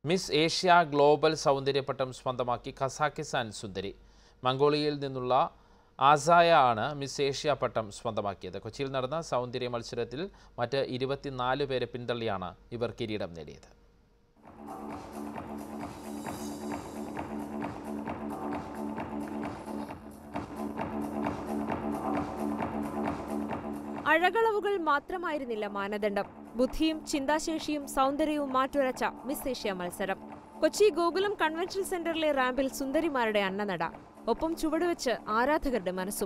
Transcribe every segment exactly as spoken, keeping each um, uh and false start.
Miss Asia global സൗന്ദര്യപട്ടം സ്വന്തമാക്കി Kazakhstan സുന്ദരി. മംഗോളിയയിൽ നിന്നുള്ള ആസായ ആണ് മിസ് ഏഷ്യ പട്ടം സ്വന്തമാക്കിയത്. കൊച്ചിയിൽ നടന്ന സൗന്ദര്യ മത്സരത്തിൽ മറ്റ് ഇരുപത്തിനാല് പേരെ പിന്തള്ളിയാണ് ഇവർ കിരീടം നേടിയത്. അഴകളവുകൾ മാത്രമായിരുന്നില്ല മാനദണ്ഡം. ബുദ്ധിയും ചിന്താശേഷിയും സൗന്ദര്യവും മാറ്റുരച്ച മിസ് ഏഷ്യ മത്സരം. കൊച്ചി ഗോകുലം കൺവെൻഷൻ സെന്ററിലെ റാമ്പിൽ സുന്ദരിമാരുടെ അന്നനട. ഒപ്പം ചുവടുവെച്ച് ആരാധകരുടെ മനസ്സും.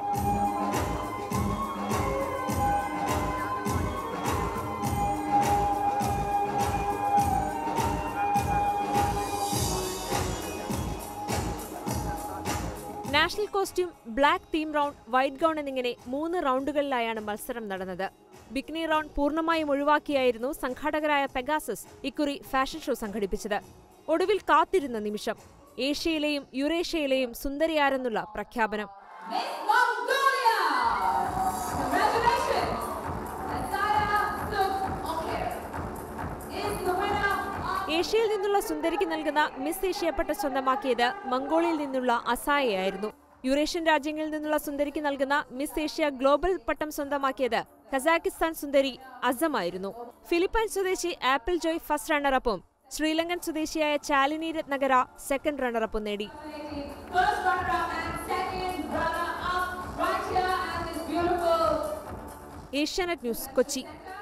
National costume, black theme round, white gown എന്നിങ്ങനെ മൂന്ന് റൗണ്ടുകളിലായാണ് മത്സരം നടന്നത്. ബിക്കിനി റൗണ്ട് പൂർണ്ണമായും ഒഴിവാക്കിയായിരുന്നു സംഘാടകരായ പെഗാസസ് ഇക്കുറി ഫാഷൻ ഷോ സംഘടിപ്പിച്ചത്. ഒടുവിൽ കാത്തിരുന്ന നിമിഷം, ഏഷ്യയിലെയും യുറേഷ്യയിലെയും സുന്ദരിയാരെന്നുള്ള പ്രഖ്യാപനം. ഏഷ്യയിൽ നിന്നുള്ള സുന്ദരിക്ക് നൽകുന്ന മിസ് ഏഷ്യ പട്ടം സ്വന്തമാക്കിയത് മംഗോളിയയിൽ നിന്നുള്ള അസായയായിരുന്നു. യുറേഷ്യൻ രാജ്യങ്ങളിൽ നിന്നുള്ള സുന്ദരിക്ക് നൽകുന്ന മിസ് ഏഷ്യ ഗ്ലോബൽ പട്ടം സ്വന്തമാക്കിയത് കസാക്കിസ്ഥാൻ സുന്ദരി അസമായിരുന്നു. ഫിലിപ്പൈൻ സ്വദേശി ആപ്പിൾ ജോയ് ഫസ്റ്റ് റണ്ണറപ്പും ശ്രീലങ്കൻ സ്വദേശിയായ ചാലിനി രത്നകര സെക്കൻഡ് റണ്ണറപ്പും നേടി. ഏഷ്യാനെറ്റ് ന്യൂസ്, കൊച്ചി.